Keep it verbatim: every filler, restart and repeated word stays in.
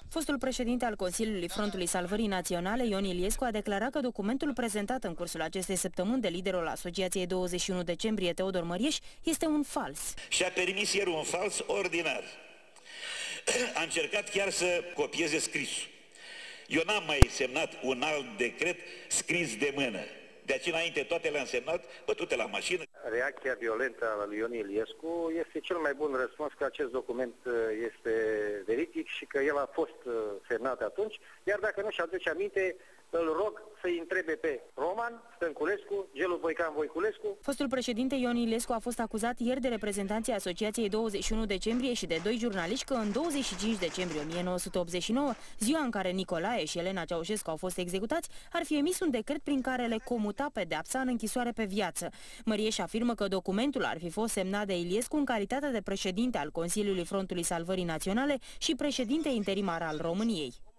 Fostul președinte al Consiliului Frontului Salvării Naționale, Ion Iliescu, a declarat că documentul prezentat în cursul acestei săptămâni de liderul Asociației douăzeci și unu decembrie, Teodor Mărieș, este un fals. Și-a permis ieri un fals ordinar. A încercat chiar să copieze scrisul. Eu n-am mai semnat un alt decret scris de mână. De aici înainte toate le-am semnat, bătute la mașină. Reacția violentă a lui Ion Iliescu este cel mai bun răspuns că acest document este veridic și că el a fost semnat atunci, iar dacă nu-și aduce aminte, îl rog să-i întrebe pe Roman Stănculescu, Gelu Voican Voiculescu. Fostul președinte Ion Iliescu a fost acuzat ieri de reprezentanții Asociației douăzeci și unu decembrie și de doi jurnaliști că în douăzeci și cinci decembrie o mie nouă sute optzeci și nouă, ziua în care Nicolae și Elena Ceaușescu au fost executați, ar fi emis un decret prin care le comuta pedeapsa în închisoare pe viață. Mărieș afirmă că documentul ar fi fost semnat de Iliescu în calitate de președinte al Consiliului Frontului Salvării Naționale și președinte interimar al României.